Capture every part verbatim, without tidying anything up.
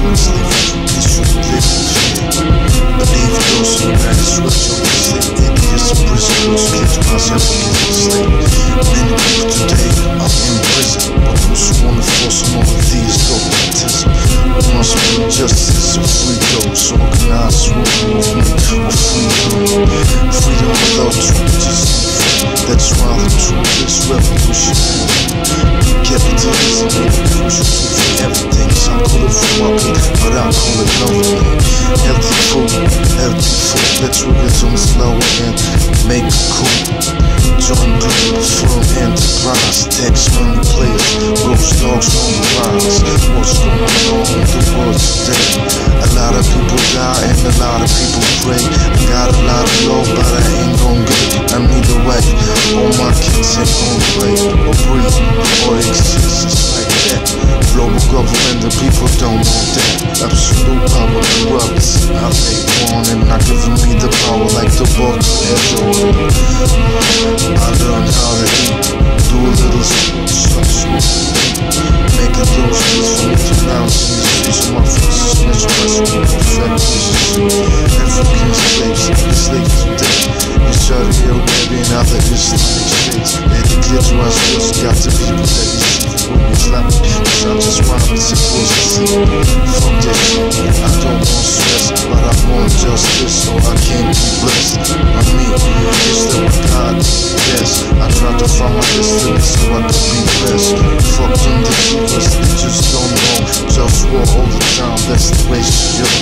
governments live in tradition, live in fear. Believe those who ran is what you can say. Idiots and principles, kids myself against the slave. Many people today are in prison, but those who wanna force them over these dogmatism. We must bring justice or free those, organized movement or freedom. Freedom without truth is free. That's why the truth is revolutionary. Capitalism ain't the crucial truth for everything. Some call it fucking, but I call it government. Healthy food, healthy food. Let's work it on slow and make it cool. Join Globalfirm enterprise. Tax money players, GhostDogz on the rise. What's going on in the world today? A lot of people die and a lot of people pray. I got a lot of love, but I ain't gon' get it. I need a wife. All my kids ain't gon' play or breathe or exist. It's like that. Global government, the people don't want that. Absolute power corrupts how they want it, not giving me the power like the book has ordered. I learned how to eat, do a little school, some school. Making those things for me to bounce in the streets of my face is much less than perfect visions. African slaves, slaves today. You started here, baby, in other Islamic states. They declare to us what's got to people that you see the women Islamic. Cause I just want to supposed to see. Fuck this shit, I don't want stress, but I want justice, so I can't be blessed. By me, it's the God, yes. I try to find my destiny so I can be blessed. Fuck them deceivers, they just don't know. JustWar all the time, that's the way she go.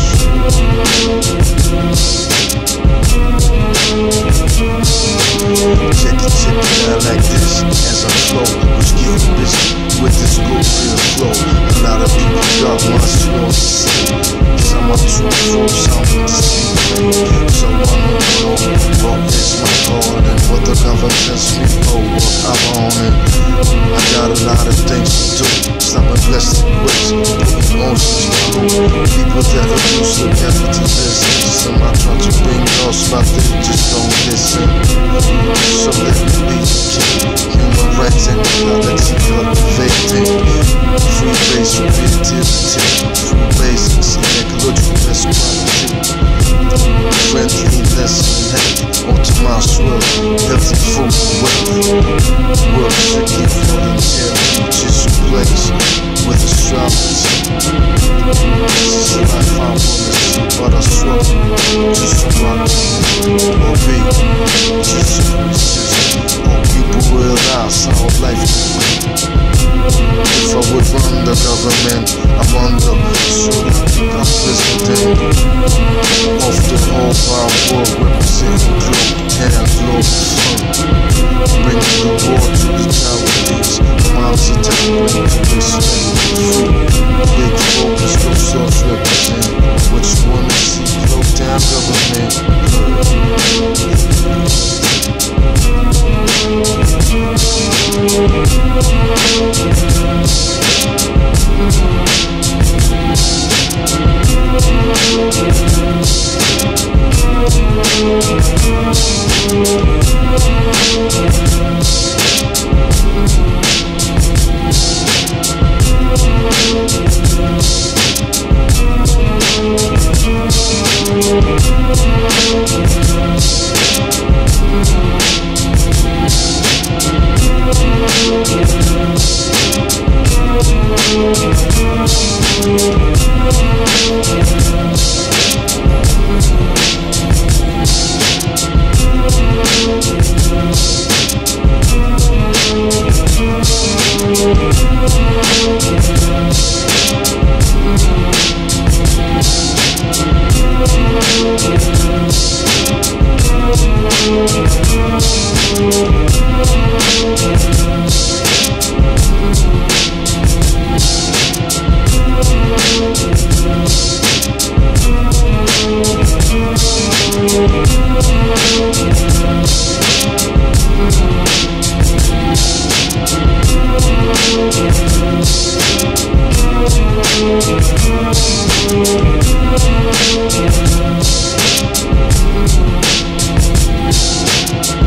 Check it, check it out like this as I flow, which give you busy with this good feel flow. A lot of people got much more to say, cause I'm a true force, I'm with the same way. So I don't know what is my goal and what the government tells me, oh, what I'm on it. I got a lot of things to do, stop and bless the ways, put emotions through. People that abuse the capitalism system, I try to bring lost, but they just don't listen. So let me be the king. Human rights and equality cultivating. Free base creativity. Free basics and ecological best quality. Friendliness and hate. Optimized world. Healthy food and wealth. World should give volunteer teachers who plays with astrology. This is the life I wanna see, but I struggle just to rock or be. Just all people realize how life can be. If I would run the government, I wonder, should I become president of the whole wide world, representing globe and Globalfirm, bringing the war to the charities. Miles of time, bringing to this free. Big focus, GhostDogz represent. What you wanna see, close down government.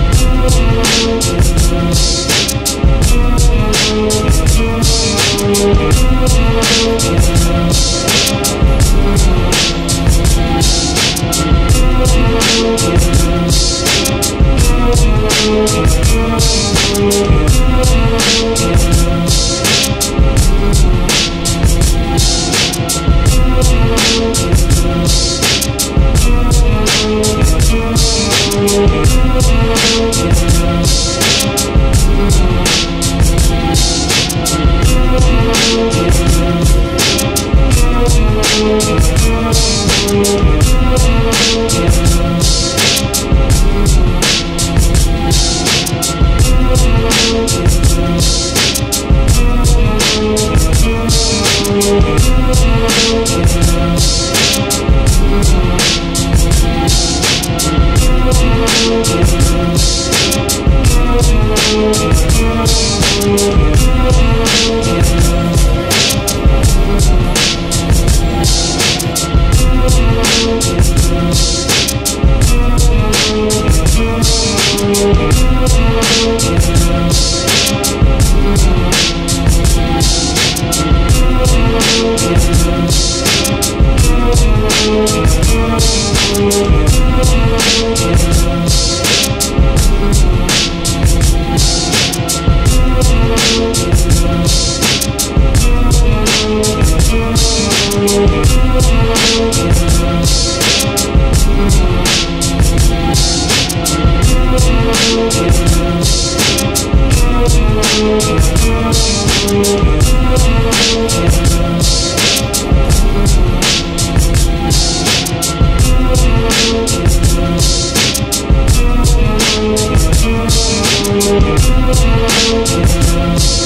We'll be right back. We'll be right back.